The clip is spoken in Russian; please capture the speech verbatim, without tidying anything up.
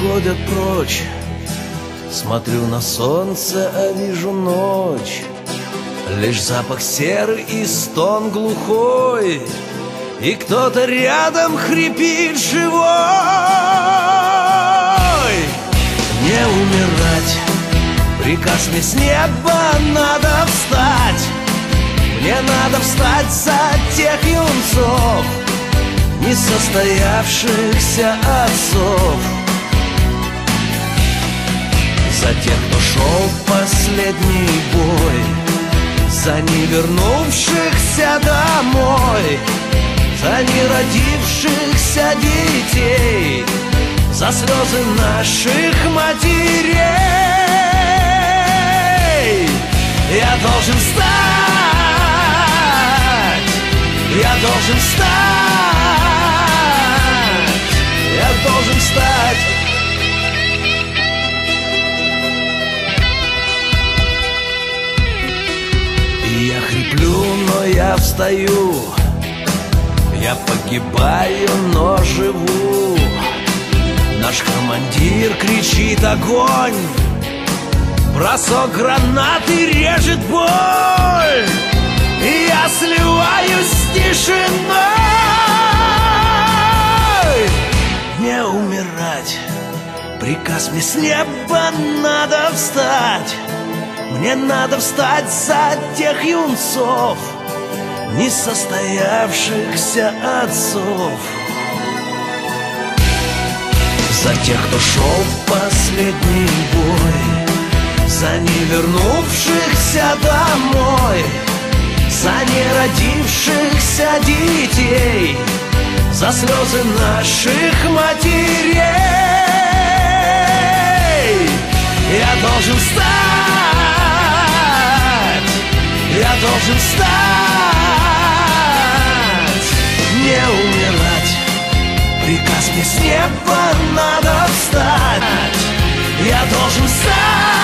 уходят прочь. Смотрю на солнце, а вижу ночь. Лишь запах серы и стон глухой, и кто-то рядом хрипит живой. Не умирать, приказ мне с неба, надо встать. Мне надо встать за тех юнцов, несостоявшихся отцов, за тех, кто шел в последний бой, за не вернувшихся домой, за не родившихся детей, за слезы наших матерей. Я должен встать, я должен встать, я должен встать. И я хриплю, но я встаю, я погибаю, но живу. Наш командир кричит огонь, бросок гранаты режет боль, и я сливаюсь с тишиной. Не умирать, приказ мне с неба, надо встать. Мне надо встать за тех юнцов, несостоявшихся отцов, за тех, кто шел в последний бой, за не вернувшихся домой, за не родившихся детей, за слезы наших матерей. Я должен встать, я должен встать, не умирать. Приказ мне с неба, надо встать. Я должен встать.